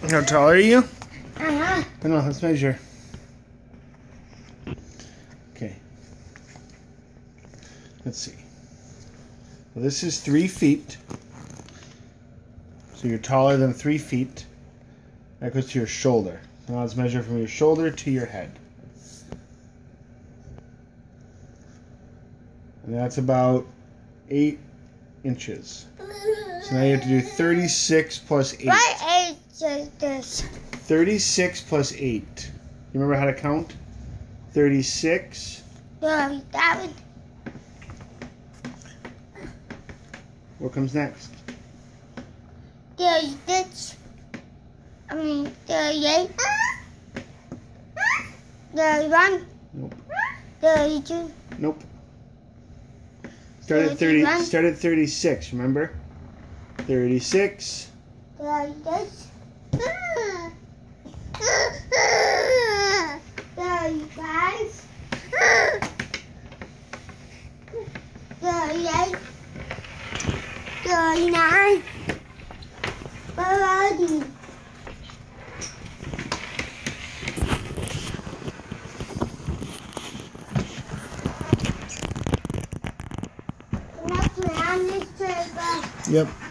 How tall are you? Uh-huh. Come on, let's measure. Okay. Let's see. Well, this is 3 feet. So you're taller than 3 feet. That goes to your shoulder. Now let's measure from your shoulder to your head. And that's about 8 inches. So now you have to do 36 plus 8. What age is this? 36 plus 8. You remember how to count? 36. That would... What comes next? 36. 38. 31. Nope. 32. Nope. Start at 30. Start at 36. Remember? 36. 36. 35. 38. 39. 40. Yep.